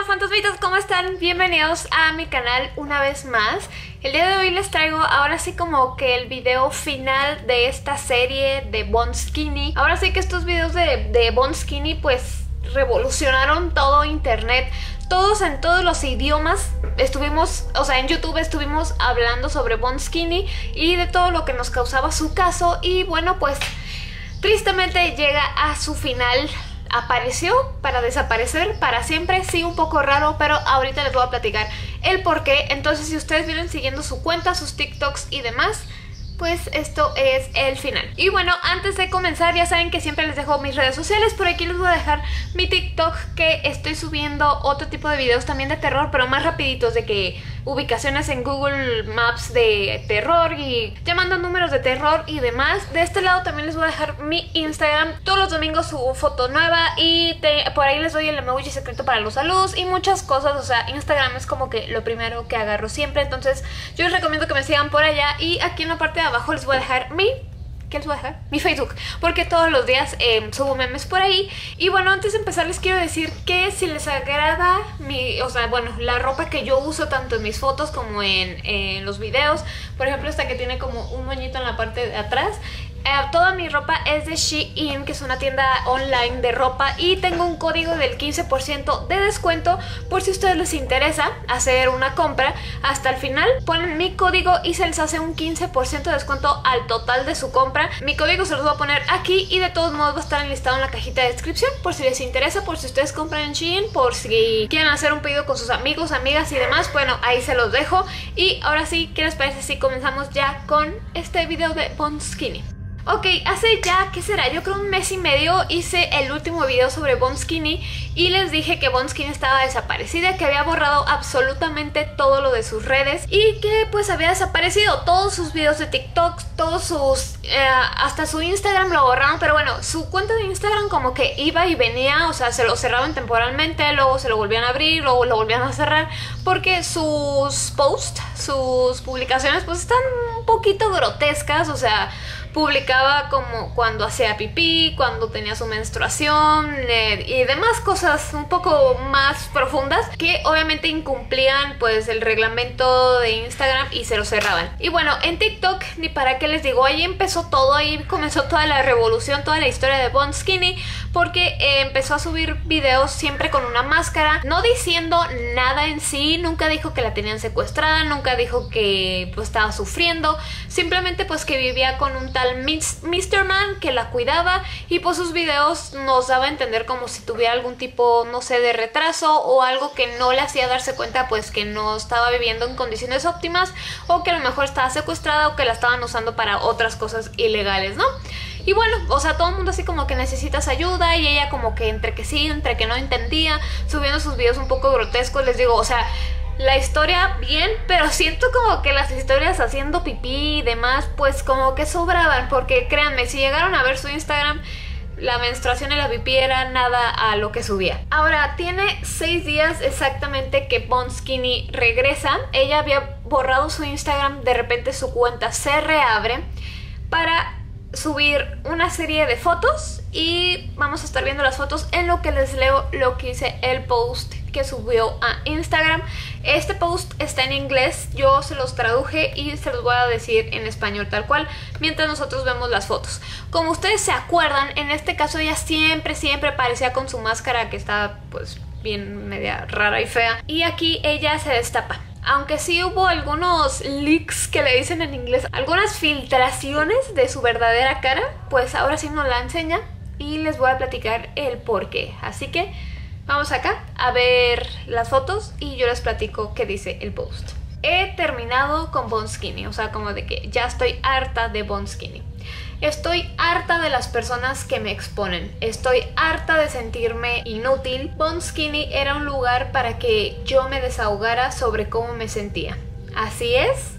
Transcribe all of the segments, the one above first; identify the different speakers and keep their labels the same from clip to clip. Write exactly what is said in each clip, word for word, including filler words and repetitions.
Speaker 1: fantasmitas, ¿cómo están? Bienvenidos a mi canal una vez más. El día de hoy les traigo ahora sí como que el video final de esta serie de Bond Skinny. Ahora sí que estos videos de, de Bond Skinny pues revolucionaron todo internet. Todos en todos los idiomas estuvimos, o sea en YouTube estuvimos hablando sobre Bond Skinny y de todo lo que nos causaba su caso. Y bueno, pues tristemente llega a su final. Apareció para desaparecer para siempre. Sí, un poco raro, pero ahorita les voy a platicar el por qué. Entonces, si ustedes vienen siguiendo su cuenta, sus TikToks y demás, pues esto es el final. Y bueno, antes de comenzar, ya saben que siempre les dejo mis redes sociales. Por aquí les voy a dejar mi TikTok, que estoy subiendo otro tipo de videos también de terror, pero más rapiditos, de que ubicaciones en Google Maps de terror y llamando números de terror y demás. De este lado también les voy a dejar mi Instagram. Todos los domingos subo foto nueva y te, por ahí les doy el emoji secreto para los saludos y muchas cosas. O sea, Instagram es como que lo primero que agarro siempre. Entonces yo les recomiendo que me sigan por allá. Y aquí en la parte de abajo les voy a dejar mi... ¿Qué les voy a dejar? Mi Facebook, porque todos los días eh, subo memes por ahí. Y bueno, antes de empezar les quiero decir que si les agrada mi, o sea, bueno, la ropa que yo uso tanto en mis fotos como en, en los videos. Por ejemplo, esta que tiene como un moñito en la parte de atrás. Eh, toda mi ropa es de Shein, que es una tienda online de ropa, y tengo un código del quince por ciento de descuento por si a ustedes les interesa hacer una compra. Hasta el final ponen mi código y se les hace un quince por ciento de descuento al total de su compra. Mi código se los voy a poner aquí y de todos modos va a estar enlistado en la cajita de descripción por si les interesa, por si ustedes compran en Shein, por si quieren hacer un pedido con sus amigos, amigas y demás. Bueno, ahí se los dejo. Y ahora sí, ¿qué les parece si comenzamos ya con este video de Bond Skinny? Ok, hace ya, ¿qué será? Yo creo un mes y medio hice el último video sobre Bond Skinny y les dije que Bond Skinny estaba desaparecida, que había borrado absolutamente todo lo de sus redes y que pues había desaparecido todos sus videos de TikTok, todos sus... Eh, hasta su Instagram lo borraron, pero bueno, su cuenta de Instagram como que iba y venía, o sea, se lo cerraban temporalmente, luego se lo volvían a abrir, luego lo volvían a cerrar, porque sus posts, sus publicaciones pues están un poquito grotescas, o sea... Publicaba como cuando hacía pipí, cuando tenía su menstruación eh, y demás cosas un poco más profundas que obviamente incumplían pues el reglamento de Instagram y se lo cerraban. Y bueno, en TikTok ni para qué les digo, ahí empezó todo, ahí comenzó toda la revolución, toda la historia de Bond Skinny, porque eh, empezó a subir videos siempre con una máscara, no diciendo nada en sí, nunca dijo que la tenían secuestrada, nunca dijo que pues estaba sufriendo, simplemente pues que vivía con un tal mister Man que la cuidaba, y pues sus videos nos daba a entender como si tuviera algún tipo, no sé, de retraso o algo que no le hacía darse cuenta pues que no estaba viviendo en condiciones óptimas, o que a lo mejor estaba secuestrada o que la estaban usando para otras cosas ilegales, ¿no? Y bueno, o sea, todo el mundo así como que necesitas ayuda, y ella como que entre que sí, entre que no entendía, subiendo sus videos un poco grotescos. Les digo, o sea, la historia bien, pero siento como que las historias haciendo pipí y demás pues como que sobraban, porque créanme, si llegaron a ver su Instagram, la menstruación y la pipí era nada a lo que subía. Ahora, tiene seis días exactamente que Bond Skinny regresa. Ella había borrado su Instagram, de repente su cuenta se reabre para subir una serie de fotos y vamos a estar viendo las fotos en lo que les leo lo que dice el post que subió a Instagram. Este post está en inglés, yo se los traduje y se los voy a decir en español tal cual mientras nosotros vemos las fotos. Como ustedes se acuerdan, en este caso ella siempre, siempre aparecía con su máscara que está pues bien media rara y fea, y aquí ella se destapa. Aunque sí hubo algunos leaks que le dicen en inglés, algunas filtraciones de su verdadera cara, pues ahora sí nos la enseña y les voy a platicar el por qué. Así que vamos acá a ver las fotos y yo les platico qué dice el post. He terminado con Bond Skinny, o sea, como de que ya estoy harta de Bond Skinny. Estoy harta de las personas que me exponen. Estoy harta de sentirme inútil. Bond Skinny era un lugar para que yo me desahogara sobre cómo me sentía. Así es,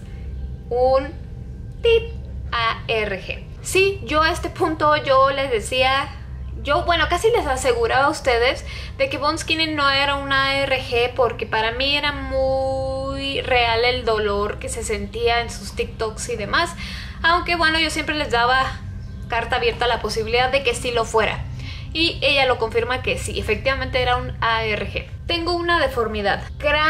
Speaker 1: un tip A R G. Sí, yo a este punto yo les decía... Yo, bueno, casi les aseguraba a ustedes de que Bond Skinny no era una A R G, porque para mí era muy real el dolor que se sentía en sus TikToks y demás. Aunque bueno, yo siempre les daba carta abierta a la posibilidad de que sí lo fuera. y ella lo confirma que sí, efectivamente era un A R G. Tengo una deformidad,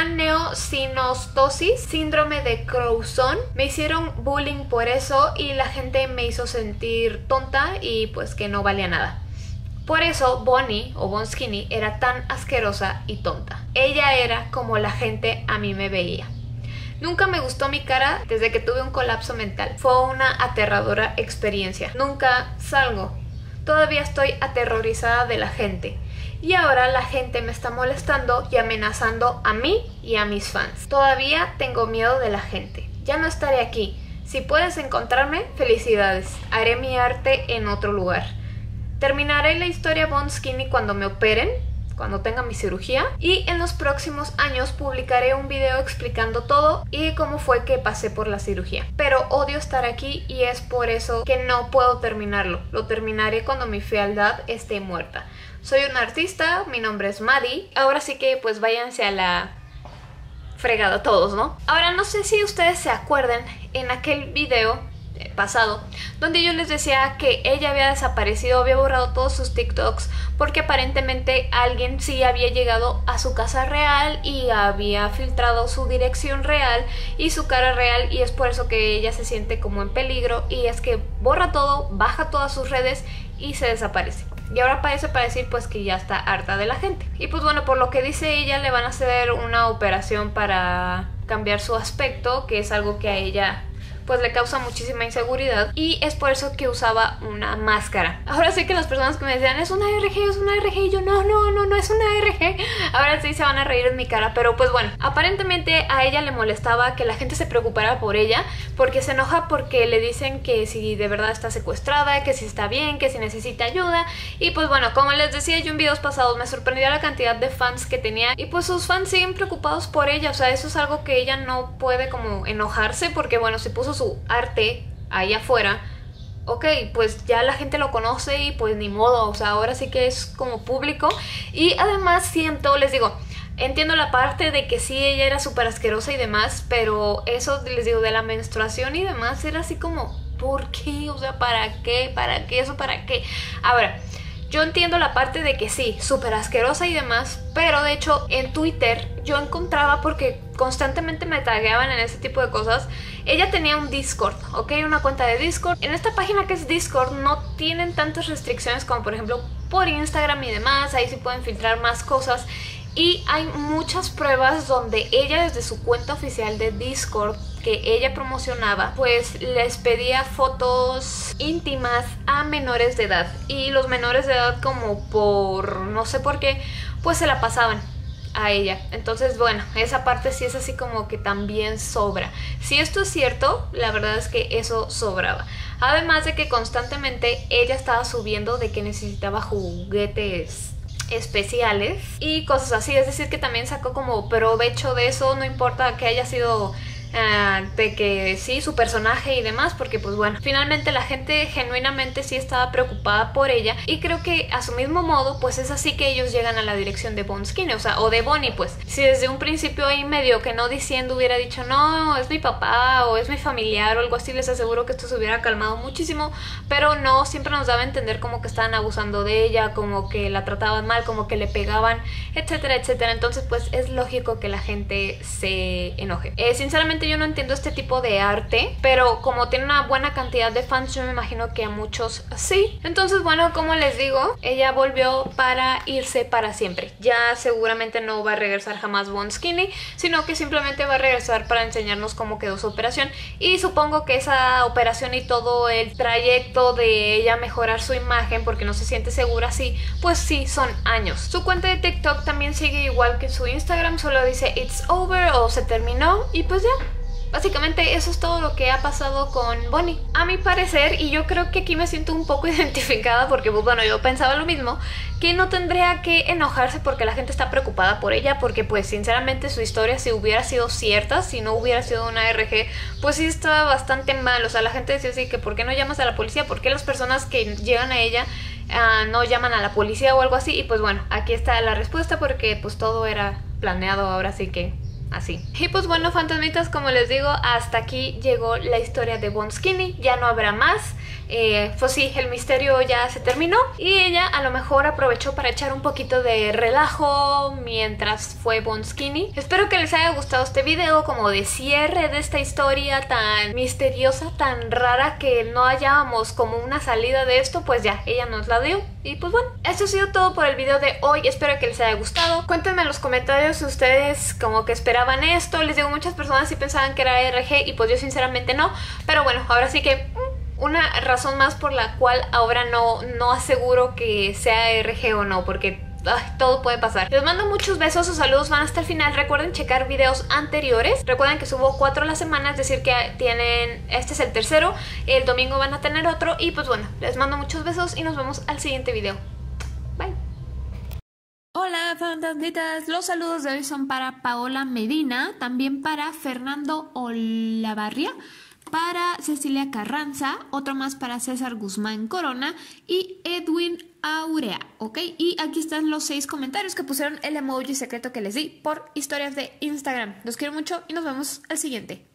Speaker 1: craneosinostosis, síndrome de Crouzon. Me hicieron bullying por eso y la gente me hizo sentir tonta y pues que no valía nada. Por eso Bonnie o Bon Skinny era tan asquerosa y tonta. Ella era como la gente a mí me veía. Nunca me gustó mi cara desde que tuve un colapso mental. Fue una aterradora experiencia. Nunca salgo. Todavía estoy aterrorizada de la gente. Y ahora la gente me está molestando y amenazando a mí y a mis fans. Todavía tengo miedo de la gente. Ya no estaré aquí. Si puedes encontrarme, felicidades. Haré mi arte en otro lugar. Terminaré la historia Bon Skinny cuando me operen, cuando tenga mi cirugía, y en los próximos años publicaré un video explicando todo y cómo fue que pasé por la cirugía. Pero odio estar aquí y es por eso que no puedo terminarlo. Lo terminaré cuando mi fealdad esté muerta. Soy una artista, mi nombre es Maddie. Ahora sí que pues váyanse a la fregada todos, ¿no? Ahora no sé si ustedes se acuerdan en aquel video pasado donde yo les decía que ella había desaparecido, había borrado todos sus TikToks porque aparentemente alguien sí había llegado a su casa real y había filtrado su dirección real y su cara real, y es por eso que ella se siente como en peligro, y es que borra todo, baja todas sus redes y se desaparece. Y ahora parece para decir pues que ya está harta de la gente. Y pues bueno, por lo que dice ella, le van a hacer una operación para cambiar su aspecto, que es algo que a ella pues le causa muchísima inseguridad, y es por eso que usaba una máscara. Ahora sí que las personas que me decían es una A R G, es una A R G, y yo no, no, no, no es una A R G, ahora sí se van a reír en mi cara. Pero pues bueno, aparentemente a ella le molestaba que la gente se preocupara por ella, porque se enoja porque le dicen que si de verdad está secuestrada, que si está bien, que si necesita ayuda. Y pues bueno, como les decía yo en videos pasados, me sorprendió la cantidad de fans que tenía, y pues sus fans siguen preocupados por ella. O sea, eso es algo que ella no puede como enojarse, porque bueno, se puso su arte ahí afuera, ok, pues ya la gente lo conoce y pues ni modo, o sea, ahora sí que es como público. Y además siento, les digo, entiendo la parte de que sí, ella era súper asquerosa y demás, pero eso, les digo, de la menstruación y demás, era así como, ¿por qué? O sea, ¿para qué? ¿Para qué? ¿Eso para qué? Ahora, yo entiendo la parte de que sí, súper asquerosa y demás, pero de hecho en Twitter yo encontraba, porque constantemente me tagueaban en ese tipo de cosas, ella tenía un Discord, ¿ok? Una cuenta de Discord. En esta página que es Discord no tienen tantas restricciones como por ejemplo por Instagram y demás, ahí sí pueden filtrar más cosas. Y hay muchas pruebas donde ella desde su cuenta oficial de Discord que ella promocionaba, pues les pedía fotos íntimas a menores de edad, y los menores de edad, como por no sé por qué, pues se la pasaban a ella. Entonces bueno, esa parte sí es así como que también sobra. Si esto es cierto, la verdad es que eso sobraba. Además de que constantemente ella estaba subiendo de que necesitaba juguetes especiales y cosas así, es decir que también sacó como provecho de eso, no importa que haya sido Uh, de que sí, su personaje y demás, porque pues bueno, finalmente la gente genuinamente sí estaba preocupada por ella, y creo que a su mismo modo pues es así que ellos llegan a la dirección de Bon Skinny, o sea, o de Bonnie. Pues si desde un principio ahí medio que no diciendo hubiera dicho no, es mi papá o es mi familiar o algo así, les aseguro que esto se hubiera calmado muchísimo, pero no, siempre nos daba a entender como que estaban abusando de ella, como que la trataban mal, como que le pegaban, etcétera, etcétera. Entonces pues es lógico que la gente se enoje. Eh, sinceramente yo no entiendo este tipo de arte, pero como tiene una buena cantidad de fans, yo me imagino que a muchos sí. Entonces bueno, como les digo, ella volvió para irse para siempre. Ya seguramente no va a regresar jamás Bon Skinny, sino que simplemente va a regresar para enseñarnos cómo quedó su operación, y supongo que esa operación y todo el trayecto de ella mejorar su imagen porque no se siente segura así, pues sí, son años. Su cuenta de TikTok también sigue igual que su Instagram, solo dice it's over o se terminó, y pues ya. Básicamente eso es todo lo que ha pasado con Bonnie. A mi parecer, y yo creo que aquí me siento un poco identificada porque pues bueno, yo pensaba lo mismo, que no tendría que enojarse porque la gente está preocupada por ella, porque pues sinceramente su historia, si hubiera sido cierta, si no hubiera sido una R G, pues sí estaba bastante mal. O sea, la gente decía así que ¿por qué no llamas a la policía? ¿Por qué las personas que llegan a ella uh, no llaman a la policía o algo así? Y pues bueno, aquí está la respuesta, porque pues todo era planeado, ahora sí que así. Y pues bueno, fantasmitas, como les digo, hasta aquí llegó la historia de Bon Skinny. Ya no habrá más. eh, pues sí, el misterio ya se terminó y ella a lo mejor aprovechó para echar un poquito de relajo mientras fue Bon Skinny. Espero que les haya gustado este video como de cierre de esta historia tan misteriosa, tan rara, que no hallábamos como una salida de esto. Pues ya, ella nos la dio. Y pues bueno, esto ha sido todo por el video de hoy. Espero que les haya gustado. Cuéntenme en los comentarios si ustedes como que esperaban esto. Les digo, muchas personas sí pensaban que era R G y pues yo sinceramente no. Pero bueno, ahora sí que una razón más por la cual ahora no, no aseguro que sea R G o no, porque ay, todo puede pasar. Les mando muchos besos, sus saludos van hasta el final. Recuerden checar videos anteriores. Recuerden que subo cuatro a la semana, es decir que tienen, este es el tercero. El domingo van a tener otro. Y pues bueno, les mando muchos besos y nos vemos al siguiente video. Bye. Hola fantasmitas, los saludos de hoy son para Paola Medina, también para Fernando Olavarria, para Cecilia Carranza, otro más para César Guzmán Corona y Edwin Aurea, ¿ok? Y aquí están los seis comentarios que pusieron el emoji secreto que les di por historias de Instagram. Los quiero mucho y nos vemos al siguiente.